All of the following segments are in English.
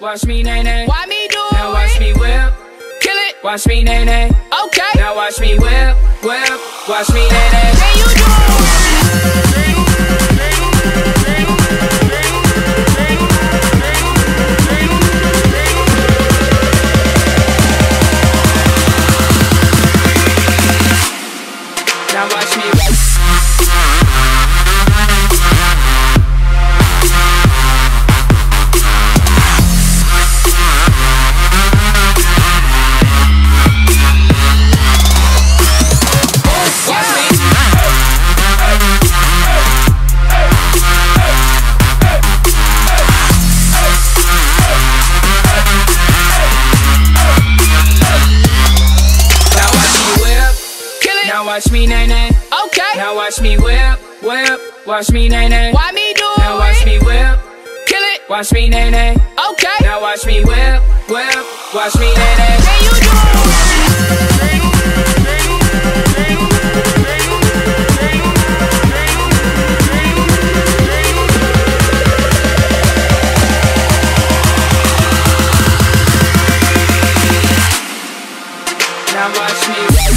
Watch me nay nay. Why me do it? Now watch me whip. Kill it. Watch me nay nay. Okay. Now watch me whip, whip. Watch me nay nay. Can you do it? Now watch me whip. Now watch me nay nay. Okay. Now watch me whip, whip. Watch me nay nay. Why me do it? Now watch me whip. Kill it. Watch me nay nay. Okay. Now watch me whip, whip. Watch me nay nay. Can you do it? Now watch me whip.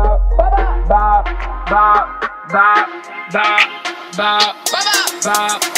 Bop, bop, bop, bop, bop, bop, bop.